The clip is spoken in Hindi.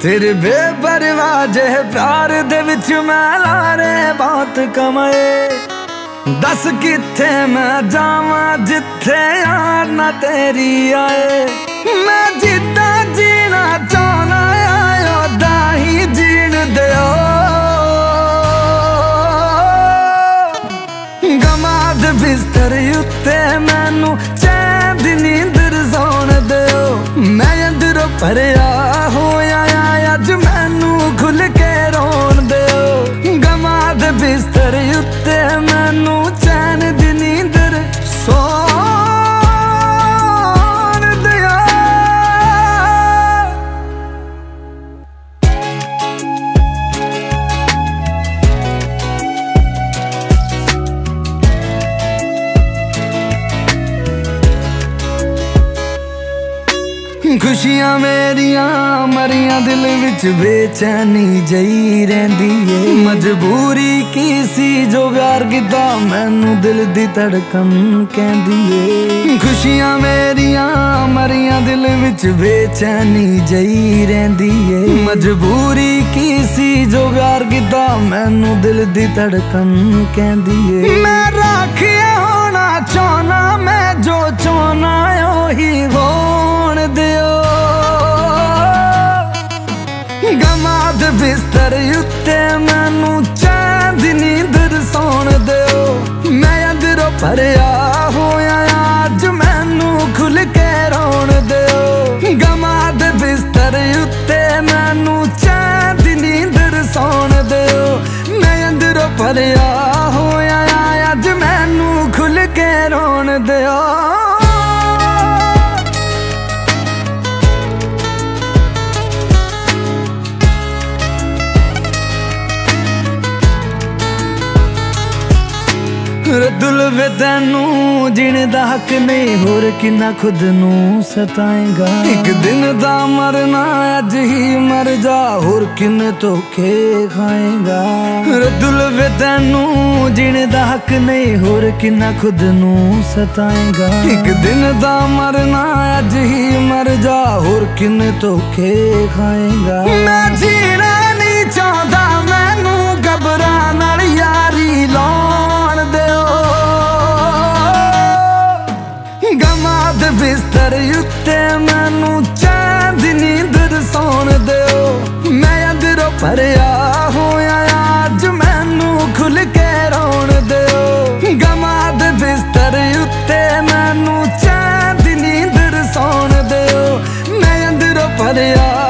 तेरे बेपरवाह जे प्यार दे विच मैं लारे बहुत कमाए। दस किथे मैं जावा जिथे यार ना तेरी आए। मैं जिद्दा जीना चाहना आयो दाही जीण दियो। गमाद बिस्तर उत्ते मैनू चैन दी नींदर सौण दियो। मैं अंदरों भरिया होया अज मैनू खुल के रोन दियो। गमाद बिस्तर उत्ते मैनू चैन दी नींदर सौण दियो। खुशियां मेरियां मरियां दिल विच बेचैनी जई रहिंदी है। मजबूरी की सी जो प्यार कीता मैनू दिल दी धड़कन कहंदी है। खुशियां मेरियां मरियां दिल विच बेचैनी जई रहिंदी है। मजबूरी की सी जो प्यार कीता मैनू दिल दी धड़कन कहंदी है। मैं राखिया होना चाहना मैं जो चाहना ओही होण दियो। गमाद बिस्तर उत्ते मैनू चैन दी नींदर सौण दियो। मैं अंदरों भरिया होया अज मैनू खुल के रोण दियो। गमाद बिस्तर उत्ते मैनू चैन दी नींदर सौण दियो। मैं अंदरों भरिया होया अज मैनू खुल के रोण दियो। दुल वे तैनू जीने दा हक नहीं होर किन्ना खुद नू सताएगा। एक दिन दा मरना अज ही मर जा होर किन्ने धोखे खाएगा। दुल वे तैनू जीने दा हक नहीं होर किन्ना खुद नू सताएगा। एक दिन दा मरना अज ही मर जा होर किन्ने धोखे खाएगा। मैं जीना नहीं चाहता मैनू घबरा नाल यारी लाउण दियो। गमाद बिस्तर उत्ते मैनू चैन दी नींदर सौण दियो। मैं अंदरों भरिया होया अज मैनू खुल के रोण दियो। गमाद बिस्तर उत्ते मैनू चैन दी नींदर सौण दियो। मैं अंदरों भरिया